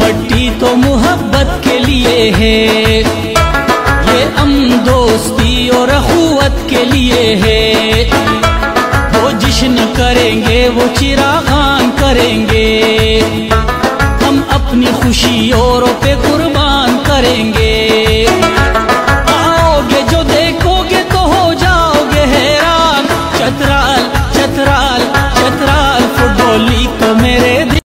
पट्टी तो मोहब्बत के लिए है, ये दोस्ती और अखुवत के लिए है। वो जश्न करेंगे, वो चिरागान करेंगे, हम अपनी खुशी औरों पे कुर्बान करेंगे।